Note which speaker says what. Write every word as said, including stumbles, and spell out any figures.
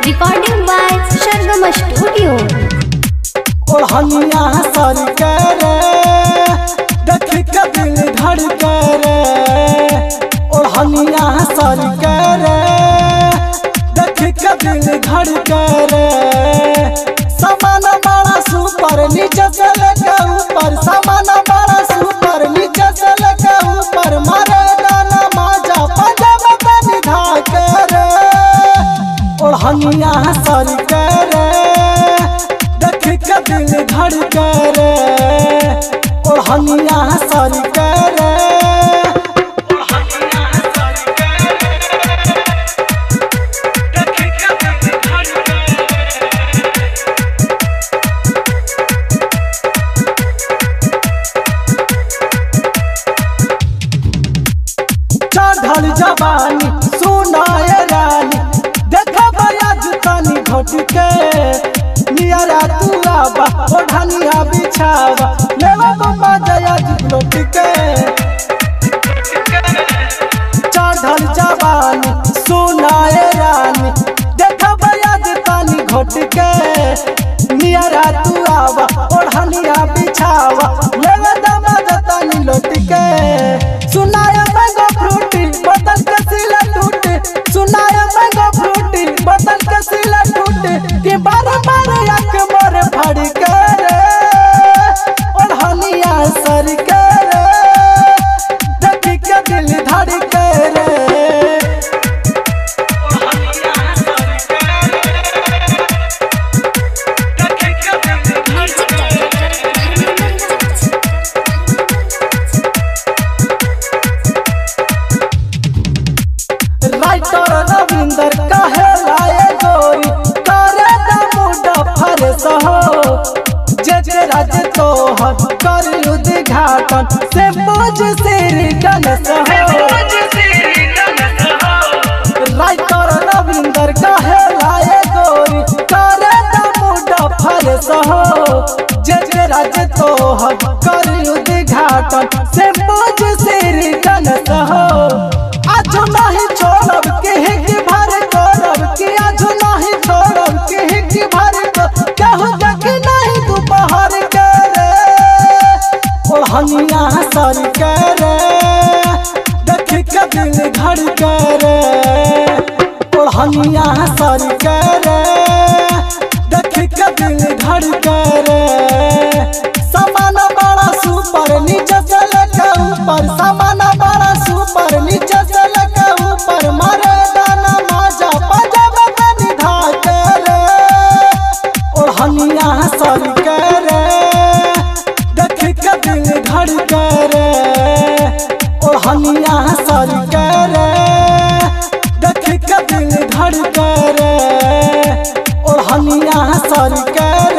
Speaker 1: Recording by Shargama Studio.
Speaker 2: ओढ़निया सर करे देख के दिल धड़के रे। ओढ़निया सर करे देख के दिल धड़के रे। सामान बड़ा सुपर नीचे से लेके ऊपर, सामान बड़ा सुपर नीचे से लेके ऊपर, मारे गाना माजा पजामा पे निधा करे। ओढ़निया सर करे दिल धड़के रे। ओढ़निया सर करे चढ़ल जवानी सुनाए रानी, देखा बयाज तनी घोट के नियरा तू आबा ओढ़निया बिछावा लेवा बाबा जया जुगलोट के। चढ़ल जवानी सुनाए रानी, देखा बयाज तनी घोट के नियरा तू आबा ओढ़निया बिछावा लेवा दामा तनी लोट के। सुनाए मैंगो फ्रूटी बदल के सिला टूटे, सुनाए मैंगो फ्रूटी बदल के सिला टूटे कि बार बार आँख मोर फड़ के रे। ओढ़निया सर के देख के दिल धड़के रे। राइटर रविंदर कहे लाए गोरी करे दमुडा फरस हो। जे राज तोहर कर उद्घाटन से पूज श्री गणेश हो। राइटर रविंदर कहे लाए गोरी करे दमुडा फरस हो। जे राज तोहर कर उद्घाटन से पूज श्री गणेश हो। आज नहीं छोड़ब के की भर करब कि आज नहीं छोड़ब के की भर कहू देख नहीं दोपहर के रे। ओढ़निया सर करे देख के दिल धड़के रे। ओढ़निया सर करे देख के दिल धड़के रे। सामान बड़ा सुपर नीचे से लेके ऊपर, सामान बड़ा सुपर नीचे से लेके ऊपर, मारे गाना माजा पजामा पे निधा के रे। ओढ़निया सर करे देख के दिल धड़के रे। ओढ़निया सर करे देख के दिल धड़के रे। ओढ़निया सर करे।